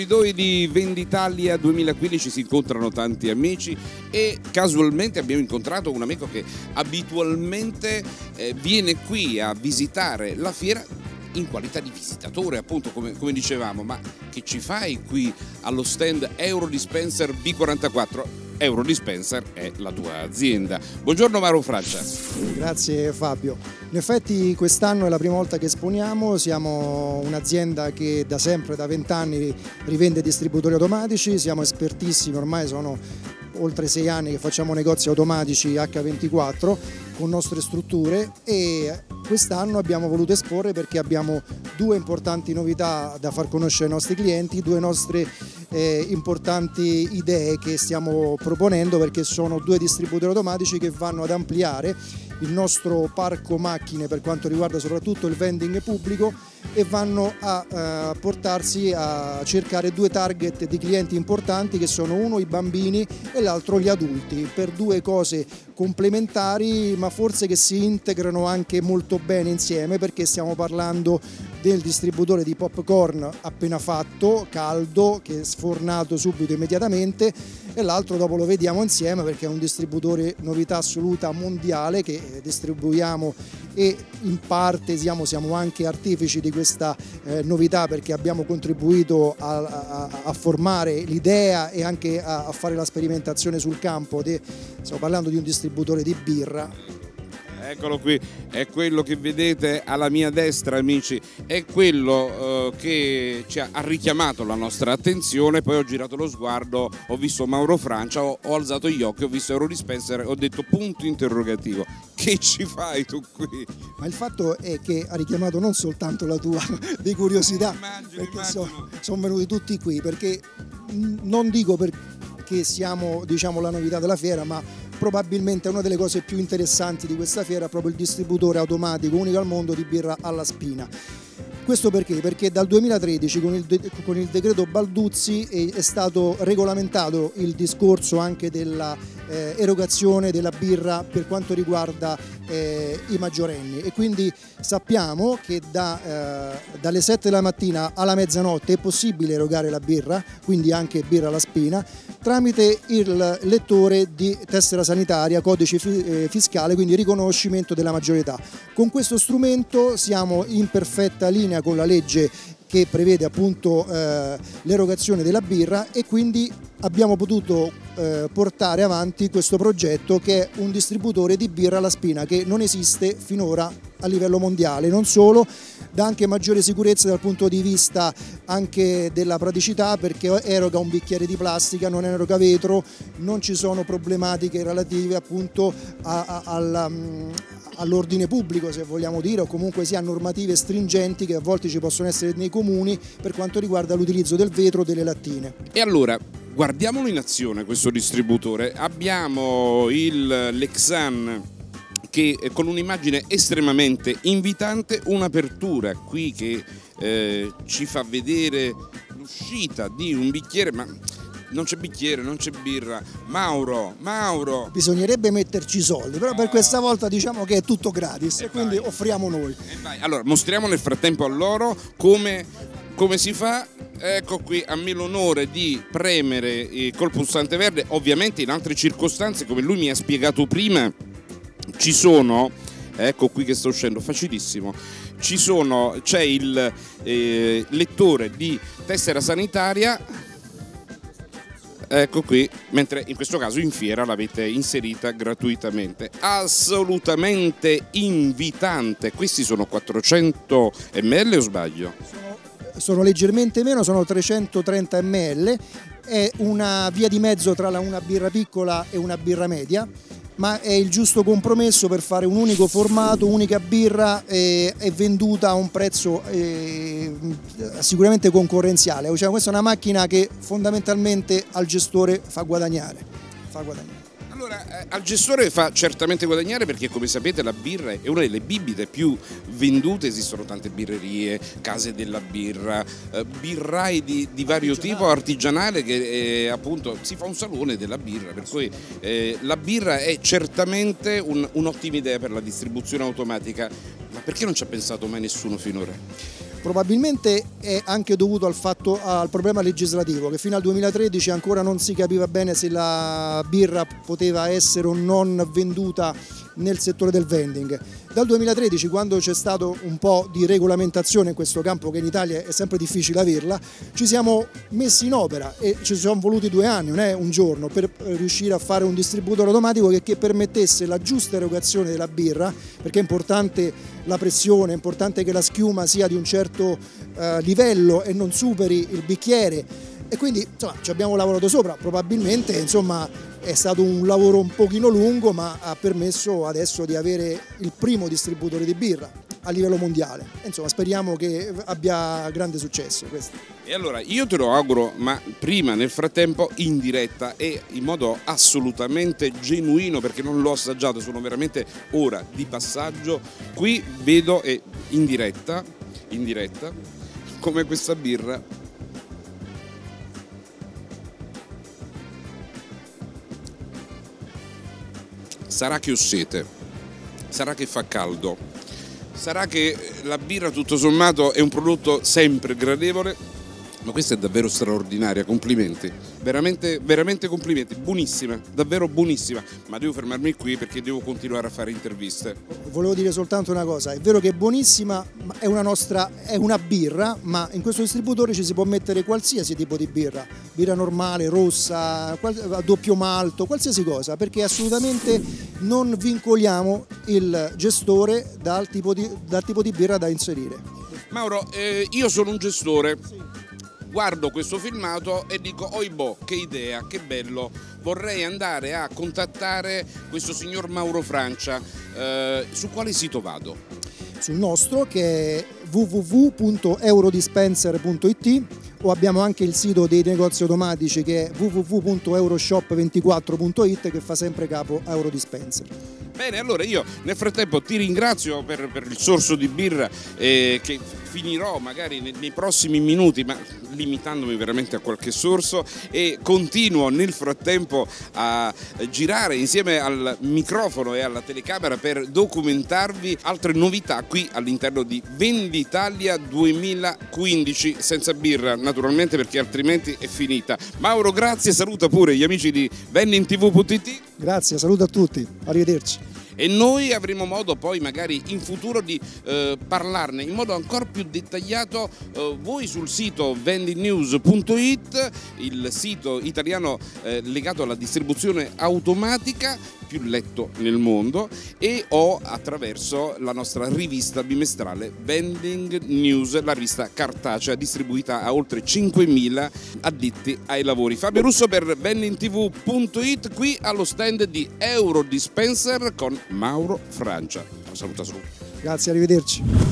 corridoi di Venditalia 2015 si incontrano tanti amici e casualmente abbiamo incontrato un amico che abitualmente viene qui a visitare la fiera in qualità di visitatore, appunto, come dicevamo. Ma che ci fai qui allo stand Eurodispenser B44? Eurodispenser è la tua azienda. Buongiorno Mauro Francia. Grazie Fabio. In effetti quest'anno è la prima volta che esponiamo, siamo un'azienda che da sempre, da 20 anni, rivende distributori automatici, siamo espertissimi, ormai sono oltre 6 anni che facciamo negozi automatici H24 con nostre strutture, e quest'anno abbiamo voluto esporre perché abbiamo due importanti novità da far conoscere ai nostri clienti, due nostre importanti idee che stiamo proponendo, perché sono due distributori automatici che vanno ad ampliare il nostro parco macchine per quanto riguarda soprattutto il vending pubblico, e vanno a portarsi a cercare due target di clienti importanti, che sono uno i bambini e l'altro gli adulti, per due cose complementari ma forse che si integrano anche molto bene insieme, perché stiamo parlando del distributore di popcorn appena fatto, caldo, che è sfornato subito immediatamente, e l'altro dopo lo vediamo insieme perché è un distributore novità assoluta mondiale che distribuiamo, e in parte siamo anche artefici di questa novità, perché abbiamo contribuito a formare l'idea e anche a fare la sperimentazione sul campo. Stiamo parlando di un distributore di birra. Eccolo qui, è quello che vedete alla mia destra, amici, è quello che ci ha richiamato la nostra attenzione. Poi ho girato lo sguardo, ho visto Mauro Francia, ho alzato gli occhi, ho visto Eurodispenser, ho detto punto interrogativo, che ci fai tu qui? Ma il fatto è che ha richiamato non soltanto la tua di curiosità, perché sono venuti tutti qui, perché non dico perché siamo, diciamo, la novità della fiera, ma probabilmente una delle cose più interessanti di questa fiera è proprio il distributore automatico unico al mondo di birra alla spina. Questo perché? Perché dal 2013 con il decreto Balduzzi è stato regolamentato il discorso anche della erogazione della birra per quanto riguarda i maggiorenni, e quindi sappiamo che dalle 7 della mattina alla mezzanotte è possibile erogare la birra, quindi anche birra alla spina, tramite il lettore di tessera sanitaria, codice fiscale, quindi riconoscimento della maggiore età. Con questo strumento siamo in perfetta linea con la legge che prevede appunto l'erogazione della birra, e quindi abbiamo potuto portare avanti questo progetto, che è un distributore di birra alla spina che non esiste finora a livello mondiale. Non solo, dà anche maggiore sicurezza dal punto di vista anche della praticità, perché eroga un bicchiere di plastica, non eroga vetro, non ci sono problematiche relative appunto all'ordine pubblico, se vogliamo dire, o comunque sia normative stringenti che a volte ci possono essere nei comuni per quanto riguarda l'utilizzo del vetro, delle lattine. E allora guardiamolo in azione questo distributore. Abbiamo il Lexan che con un'immagine estremamente invitante, un'apertura qui che ci fa vedere l'uscita di un bicchiere, ma non c'è bicchiere, non c'è birra. Mauro! Bisognerebbe metterci i soldi, però per questa volta diciamo che è tutto gratis, e quindi offriamo noi. Allora, mostriamo nel frattempo a loro come si fa. Ecco qui, a me l'onore di premere col pulsante verde. Ovviamente in altre circostanze, come lui mi ha spiegato prima, ci sono, ecco qui che sta uscendo, facilissimo, c'è il lettore di tessera sanitaria, ecco qui, mentre in questo caso in fiera l'avete inserita gratuitamente. Assolutamente invitante. Questi sono 400 ml o sbaglio? Sono leggermente meno, sono 330 ml, è una via di mezzo tra una birra piccola e una birra media, ma è il giusto compromesso per fare un unico formato, unica birra, e venduta a un prezzo sicuramente concorrenziale. Cioè, questa è una macchina che fondamentalmente al gestore fa guadagnare. Allora, al gestore fa certamente guadagnare, perché come sapete la birra è una delle bibite più vendute. Esistono tante birrerie, case della birra, birrai di vario tipo, artigianale, che appunto si fa un salone della birra, per cui la birra è certamente un'ottima idea per la distribuzione automatica. Ma perché non ci ha pensato mai nessuno finora? Probabilmente è anche dovuto al problema legislativo, che fino al 2013 ancora non si capiva bene se la birra poteva essere o non venduta nel settore del vending. Dal 2013, quando c'è stato un po' di regolamentazione in questo campo, che in Italia è sempre difficile averla, ci siamo messi in opera e ci sono voluti 2 anni, non è un giorno, per riuscire a fare un distributore automatico che permettesse la giusta erogazione della birra, perché è importante la pressione, è importante che la schiuma sia di un certo livello e non superi il bicchiere, e quindi insomma, ci abbiamo lavorato sopra. Probabilmente insomma, è stato un lavoro un pochino lungo, ma ha permesso adesso di avere il primo distributore di birra a livello mondiale. Insomma, speriamo che abbia grande successo questo. E allora io te lo auguro, ma prima, nel frattempo, in diretta e in modo assolutamente genuino, perché non l'ho assaggiato, sono veramente ora di passaggio. Qui vedo in diretta come questa birra sarà che ho sete, sarà che fa caldo, sarà che la birra tutto sommato è un prodotto sempre gradevole, ma questa è davvero straordinaria, complimenti, veramente, veramente complimenti, buonissima, davvero buonissima, ma devo fermarmi qui perché devo continuare a fare interviste. Volevo dire soltanto una cosa, è vero che è buonissima, ma è una birra, ma in questo distributore ci si può mettere qualsiasi tipo di birra, birra normale, rossa, a doppio malto, qualsiasi cosa, perché assolutamente non vincoliamo il gestore dal tipo di birra da inserire. Mauro, io sono un gestore. Sì. Guardo questo filmato e dico, oibò, che idea, che bello, vorrei andare a contattare questo signor Mauro Francia. Su quale sito vado? Sul nostro, che è www.eurodispenser.it, o abbiamo anche il sito dei negozi automatici, che è www.euroshop24.it, che fa sempre capo a Eurodispenser. Bene, allora io nel frattempo ti ringrazio per il sorso di birra che finirò magari nei prossimi minuti, ma limitandomi veramente a qualche sorso, e continuo nel frattempo a girare insieme al microfono e alla telecamera per documentarvi altre novità qui all'interno di Venditalia 2015, senza birra naturalmente, perché altrimenti è finita. Mauro, grazie, saluta pure gli amici di vendingtv.it. Grazie, saluto a tutti, arrivederci. E noi avremo modo poi magari in futuro di parlarne in modo ancora più dettagliato, voi sul sito vendingnews.it, il sito italiano legato alla distribuzione automatica più letto nel mondo, e o attraverso la nostra rivista bimestrale Vending News, la rivista cartacea distribuita a oltre 5.000 addetti ai lavori. Fabio Russo per vendingtv.it, qui allo stand di Eurodispenser con Mauro Francia. Saluta. Grazie, arrivederci.